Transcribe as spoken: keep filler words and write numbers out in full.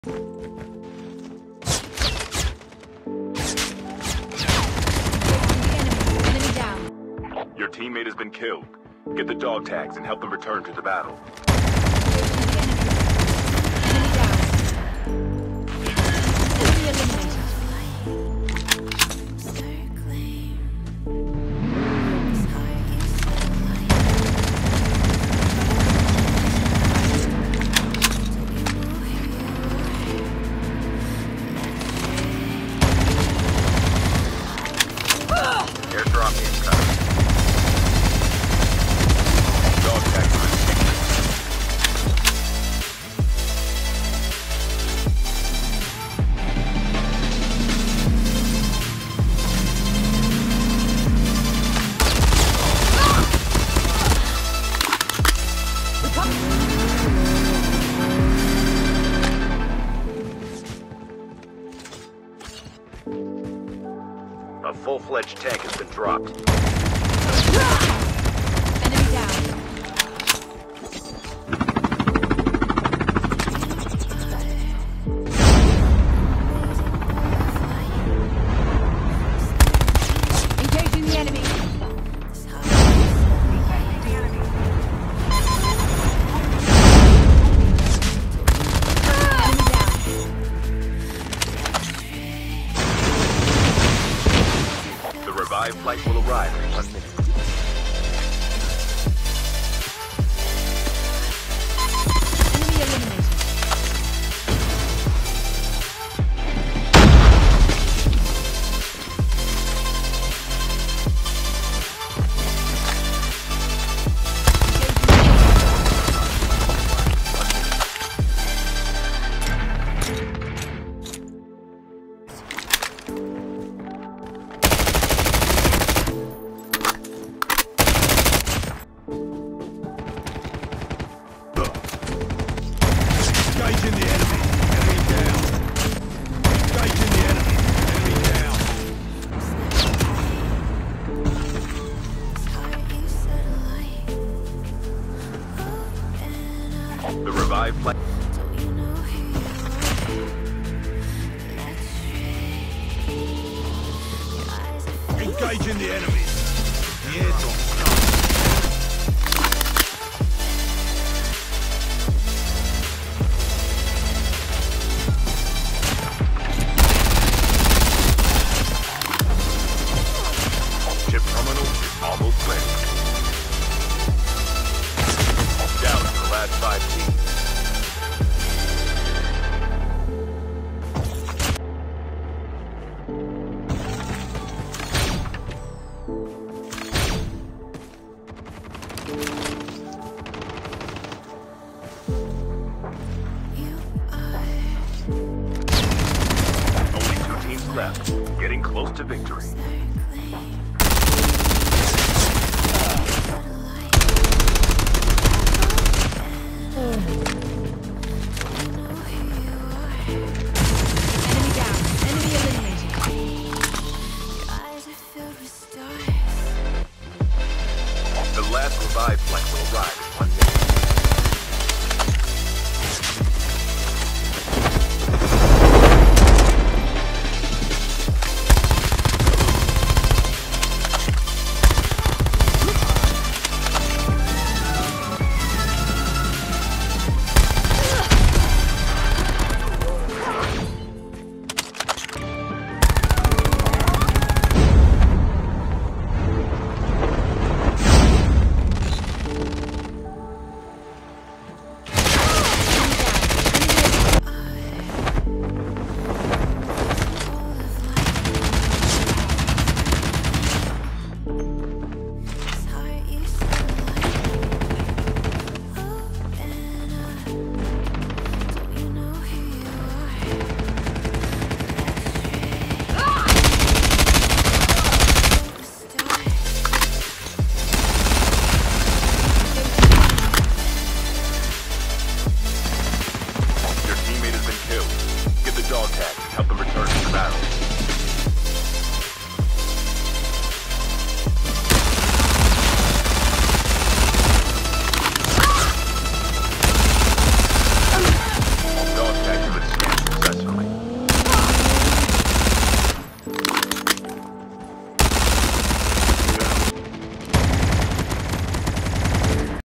Enemy down. Your teammate has been killed. Get the dog tags and help them return to the battle. Enemy down. Enemy eliminated. Airdrop incoming. Dog tags received. A full-fledged tank has been dropped. Enemy down. Engaging the enemy. The revived flight will arrive in one minute. Enemy eliminated. Engaging the enemy. Enemy down. Engaging the enemy. Enemy down. The revived flight. Engaging the enemy. The airdrop's done. Chip terminal is almost ready. Down to the last five teams. Only two teams left, getting close to victory. Enemy down. Enemy eliminated. The last revived flight will arrive in one minute. Your teammate has been killed. Get the dog tag and help them return.